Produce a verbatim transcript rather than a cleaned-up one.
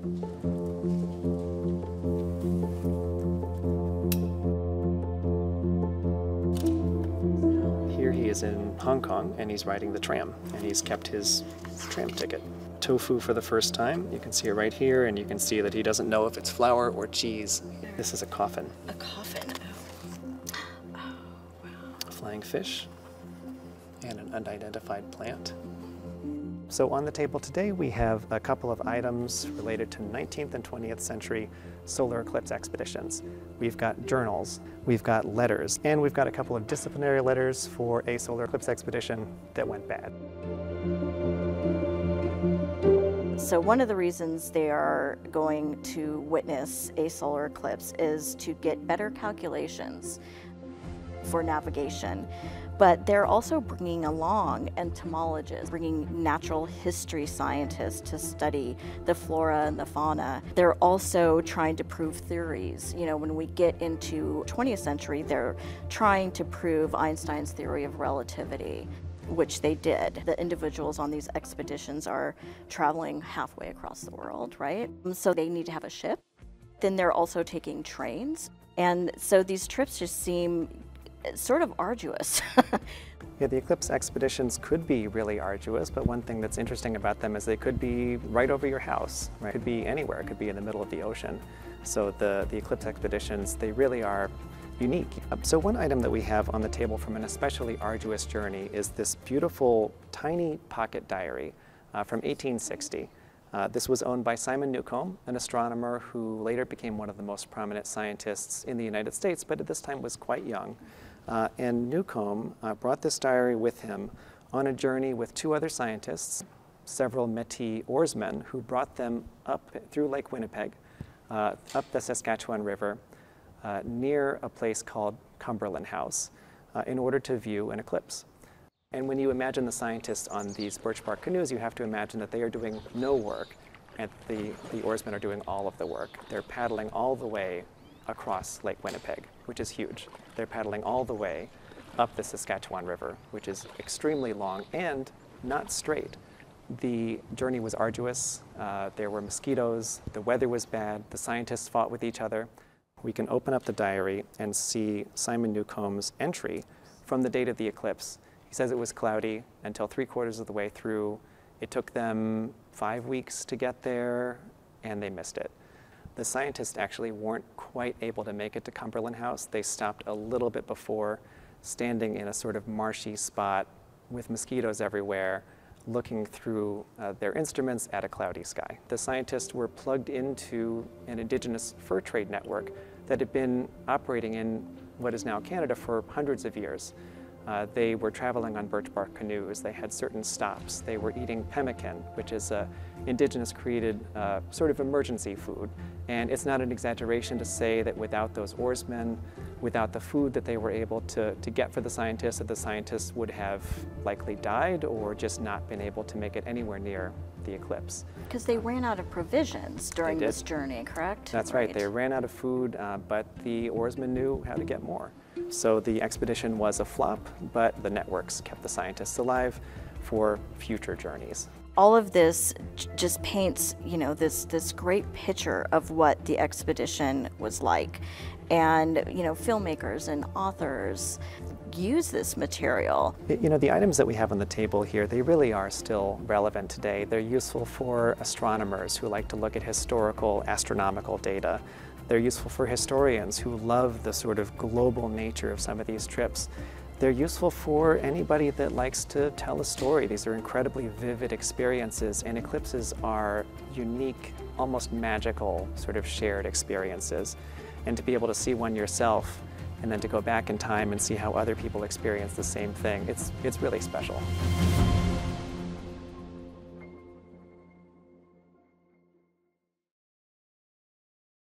Here he is in Hong Kong, and he's riding the tram, and he's kept his tram ticket. Tofu for the first time. You can see it right here, and you can see that he doesn't know if it's flour or cheese. This is a coffin. A coffin. Oh, oh wow. A flying fish and an unidentified plant. So on the table today we have a couple of items related to nineteenth and twentieth century solar eclipse expeditions. We've got journals, we've got letters, and we've got a couple of disciplinary letters for a solar eclipse expedition that went bad. So one of the reasons they are going to witness a solar eclipse is to get better calculations for navigation. But they're also bringing along entomologists, bringing natural history scientists to study the flora and the fauna. They're also trying to prove theories. You know, when we get into twentieth century, they're trying to prove Einstein's theory of relativity, which they did. The individuals on these expeditions are traveling halfway across the world, right? So they need to have a ship. Then they're also taking trains. And so these trips just seem sort of arduous. Yeah, the eclipse expeditions could be really arduous, but one thing that's interesting about them is they could be right over your house, right? It could be anywhere, it could be in the middle of the ocean. So the, the eclipse expeditions, they really are unique. So one item that we have on the table from an especially arduous journey is this beautiful tiny pocket diary uh, from eighteen sixty. Uh, this was owned by Simon Newcomb, an astronomer who later became one of the most prominent scientists in the United States, but at this time was quite young. Uh, and Newcomb uh, brought this diary with him on a journey with two other scientists, several Métis oarsmen, who brought them up through Lake Winnipeg, uh, up the Saskatchewan River, uh, near a place called Cumberland House, uh, in order to view an eclipse. And when you imagine the scientists on these birch bark canoes, you have to imagine that they are doing no work, and the, the oarsmen are doing all of the work. They're paddling all the way across Lake Winnipeg, which is huge. They're paddling all the way up the Saskatchewan River, which is extremely long and not straight. The journey was arduous. Uh, there were mosquitoes. The weather was bad. The scientists fought with each other. We can open up the diary and see Simon Newcomb's entry from the date of the eclipse. He says it was cloudy until three quarters of the way through. It took them five weeks to get there, and they missed it. The scientists actually weren't quite able to make it to Cumberland House. They stopped a little bit before, standing in a sort of marshy spot with mosquitoes everywhere, looking through uh, their instruments at a cloudy sky. The scientists were plugged into an indigenous fur trade network that had been operating in what is now Canada for hundreds of years. Uh, they were traveling on birch bark canoes. They had certain stops. They were eating pemmican, which is a indigenous created uh, sort of emergency food. And it's not an exaggeration to say that without those oarsmen, without the food that they were able to, to get for the scientists, that the scientists would have likely died or just not been able to make it anywhere near the eclipse. Because they ran out of provisions during this journey, correct? That's right. right. They ran out of food, uh, but the oarsmen knew how to get more. So the expedition was a flop, but the networks kept the scientists alive for future journeys. All of this just paints, you know, this, this great picture of what the expedition was like. And, you know, filmmakers and authors use this material. You know, the items that we have on the table here, they really are still relevant today. They're useful for astronomers who like to look at historical astronomical data. They're useful for historians who love the sort of global nature of some of these trips. They're useful for anybody that likes to tell a story. These are incredibly vivid experiences, and eclipses are unique, almost magical sort of shared experiences. And to be able to see one yourself and then to go back in time and see how other people experience the same thing, it's, it's really special.